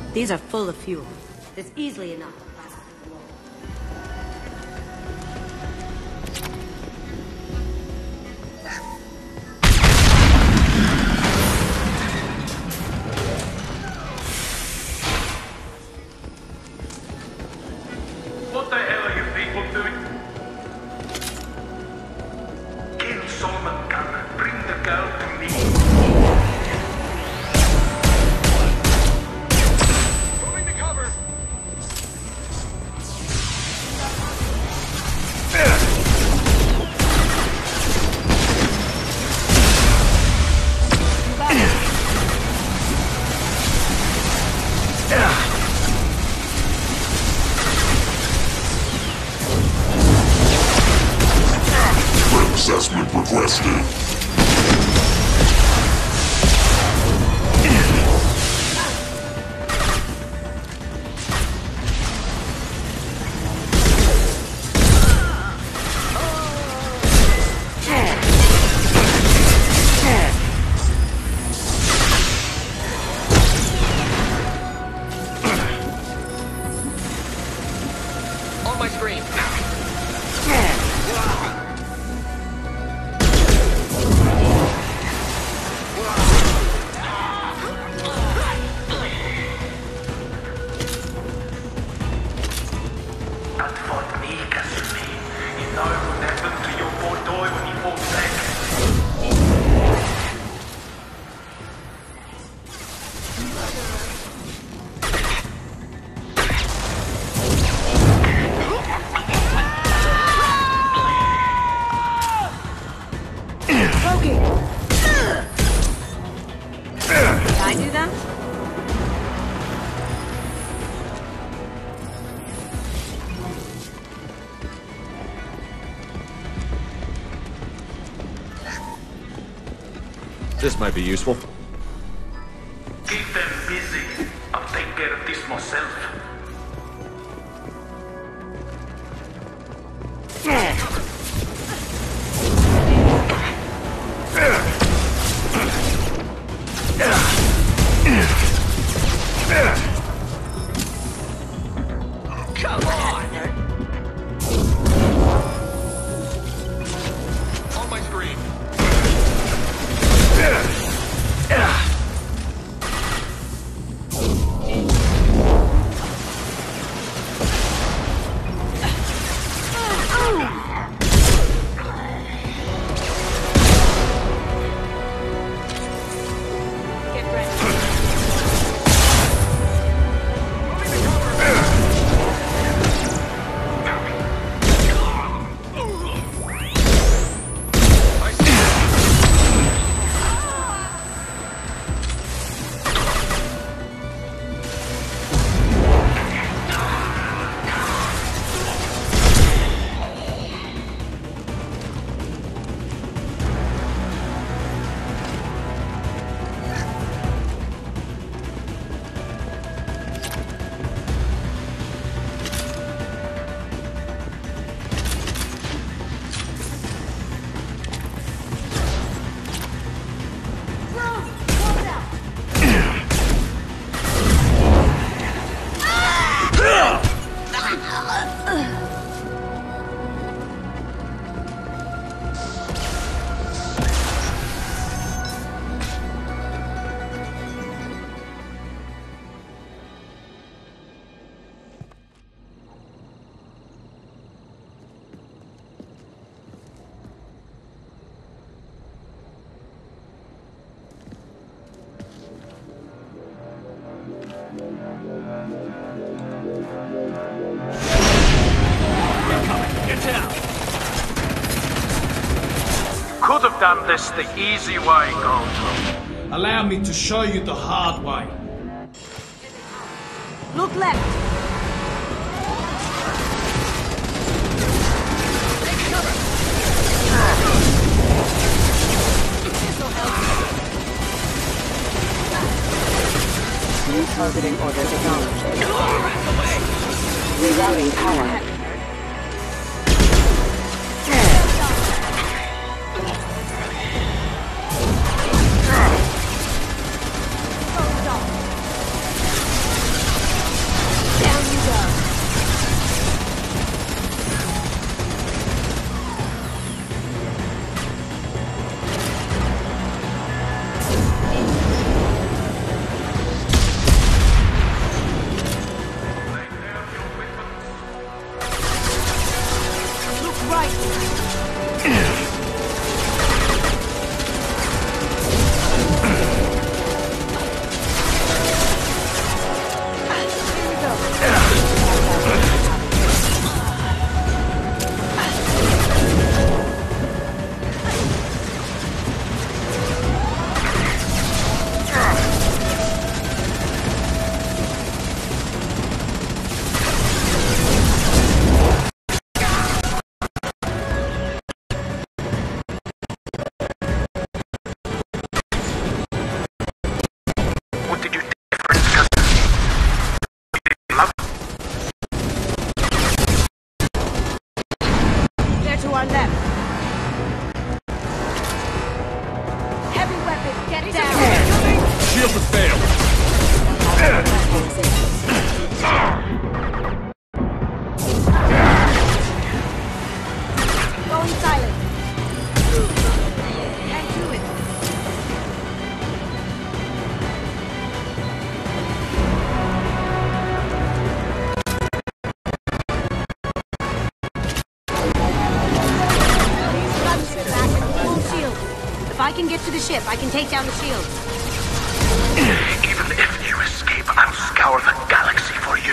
These are full of fuel. It's easily enough. What the hell are you people doing? Kill Solomon Gunn. Bring the girl to me. Moving to cover. Assessment requested. On my screen. That fought me, Kasumi. You know what happened to your poor toy when he fought back. Did I do that? This might be useful. Keep them busy. I'll take care of this myself. Come on! On my screen. Could have done this the easy way, Gold. Allow me to show you the hard way. Look left. New targeting orders acknowledged. Rerouting power. our left. Heavy weapon, get down! Shield has failed. Going silent. Can't do it. Gunship back and full shield. If I can get to the ship, I can take down the shield. Even if you escape, I'll scour the galaxy for you.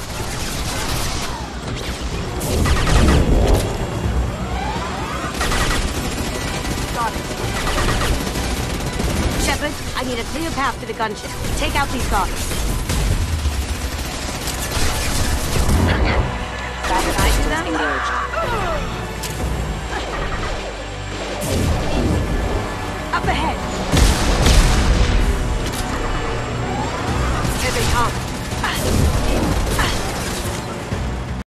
Got it. Shepard, I need a clear path to the gunship. Take out these guards.